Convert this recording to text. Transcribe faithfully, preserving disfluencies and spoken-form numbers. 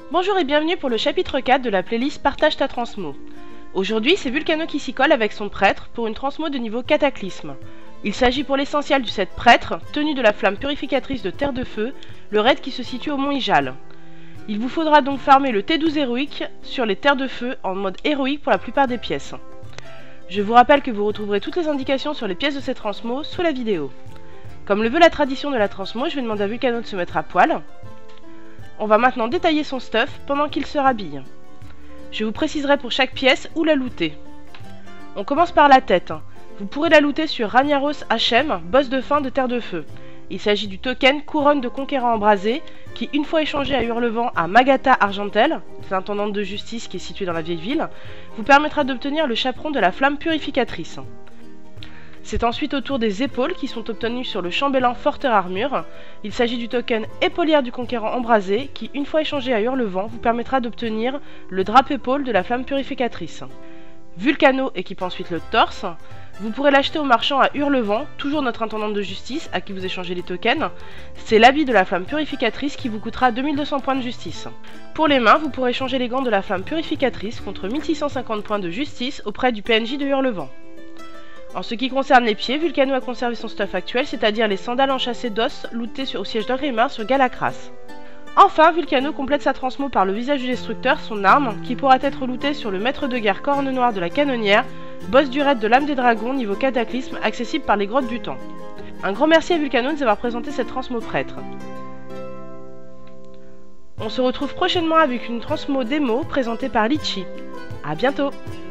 Bonjour et bienvenue pour le chapitre quatre de la playlist Partage ta transmo. Aujourd'hui, c'est Vulcano qui s'y colle avec son prêtre pour une transmo de niveau Cataclysme. Il s'agit pour l'essentiel du set prêtre, tenu de la flamme purificatrice de Terre de Feu, le raid qui se situe au mont Ijal. Il vous faudra donc farmer le T douze héroïque sur les Terres de Feu en mode héroïque pour la plupart des pièces. Je vous rappelle que vous retrouverez toutes les indications sur les pièces de cette transmo sous la vidéo. Comme le veut la tradition de la transmo, je vais demander à Vulcano de se mettre à poil. On va maintenant détailler son stuff pendant qu'il se rhabille. Je vous préciserai pour chaque pièce où la looter. On commence par la tête. Vous pourrez la looter sur Ragnaros H M, boss de fin de Terre de Feu. Il s'agit du token Couronne de Conquérant Embrasé, qui une fois échangé à Hurlevent à Magata Argentel, l'intendante de justice qui est située dans la vieille ville, vous permettra d'obtenir le chaperon de la flamme purificatrice. C'est ensuite au tour des épaules qui sont obtenues sur le chambellan Forter Armure. Il s'agit du token Épaulière du Conquérant Embrasé qui, une fois échangé à Hurlevent, vous permettra d'obtenir le drap épaule de la flamme purificatrice. Vulcano équipe ensuite le torse. Vous pourrez l'acheter au marchand à Hurlevent, toujours notre intendante de justice à qui vous échangez les tokens. C'est l'habit de la flamme purificatrice qui vous coûtera deux mille deux cents points de justice. Pour les mains, vous pourrez échanger les gants de la flamme purificatrice contre mille six cent cinquante points de justice auprès du P N J de Hurlevent. En ce qui concerne les pieds, Vulcano a conservé son stuff actuel, c'est-à-dire les sandales enchâssées d'os lootées sur, au siège d'Orgrimmar sur Galakras. Enfin, Vulcano complète sa transmo par le visage du destructeur, son arme, qui pourra être lootée sur le maître de guerre Corne Noire de la Canonnière, boss du raid de l'âme des dragons niveau Cataclysme, accessible par les grottes du temps. Un grand merci à Vulcano de nous avoir présenté cette transmo prêtre. On se retrouve prochainement avec une transmo démo présentée par Litchi. A bientôt!